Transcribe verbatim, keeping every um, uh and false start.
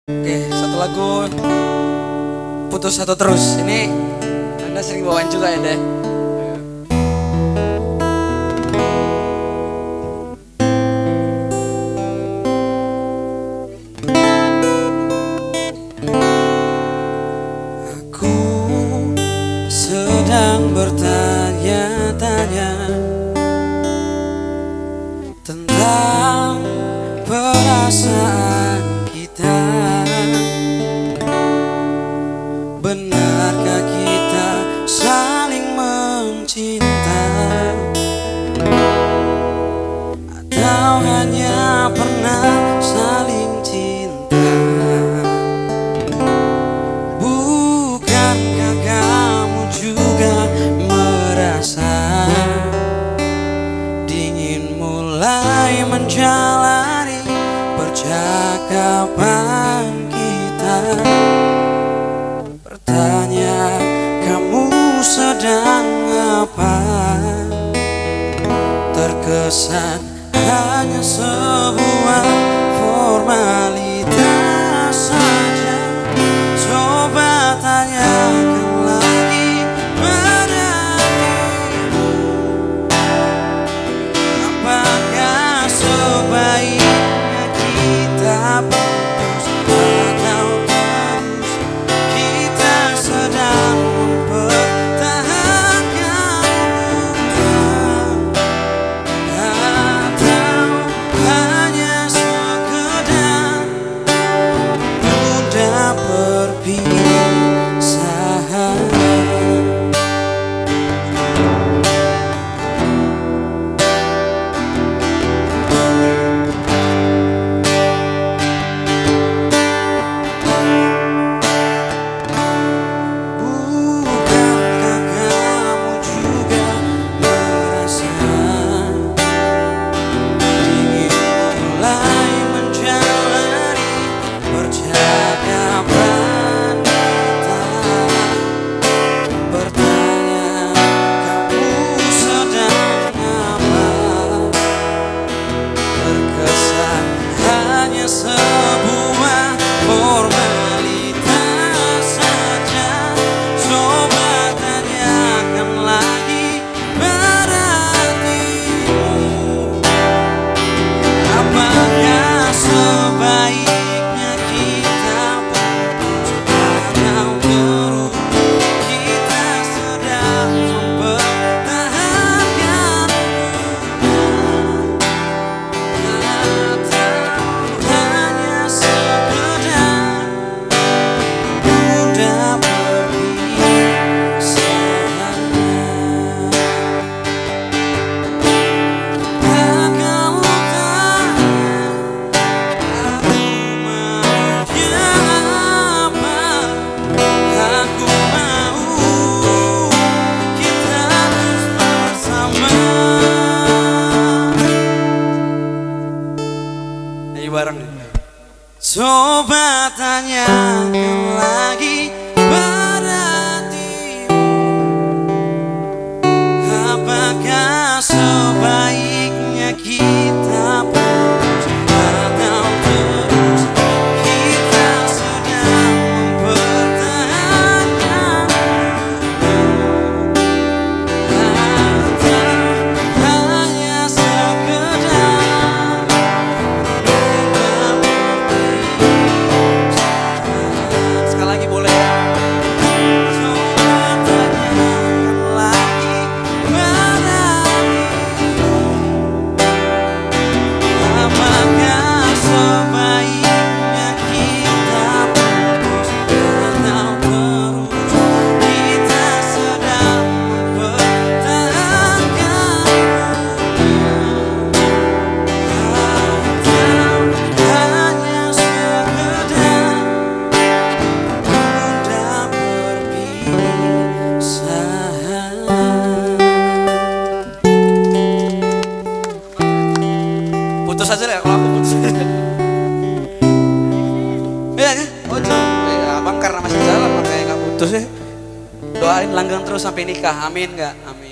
Oke, satu lagu putus satu terus. Ini Anda sering bawain juga ya, Deh? Aku sedang bertanya-tanya tentang perasaan kita. Benarkah kita saling mencinta, atau hanya pernah saling cinta? Bukankah kamu juga merasa dingin mulai menjalani percakapan kita? Bertanya, kamu sedang apa? Terkesan hanya sebuah formalitas saja. Coba tanyakan lagi pada dirimu, apakah sebaiknya kita putus atau terus kita sedang mempertahankan hubungan, atau hanya sekedar mudah perpisahan. Bukankah kamu juga merasa dingin mulai menjalani percakapan kita? Bertanya, kamu sedang apa? Terkesan hanya sebuah formalitas saja. Coba tanyakan lagi pada dirimu, apakah sebaiknya kita putus atau terus kita sedang mempertahankan hubungan, atau hanya sekedar mudah perpisahan. Kamu tanya, aku maunya apa? Aku mau kita terus bersama. Ayo bareng. Coba tanyakan lagi pada dirimu, apakah sebaiknya kita putus atau terus kita sedang mempertahankan hubungan, atau hanya sekedar mudah perpisahan. Sekali lagi boleh? Coba tanyakan lagi pada dirimu, apakah sebaiknya kita putus atau terus kita sedang mempertahankan hubungan, atau hanya sekedar mudah perpisahan. Putus aja lah kalau aku putus. Iya kan? Oh jangan, ya, abang karena masih jalan makanya nggak putus ya. Doain langgeng terus sampai nikah, amin nggak? Amin.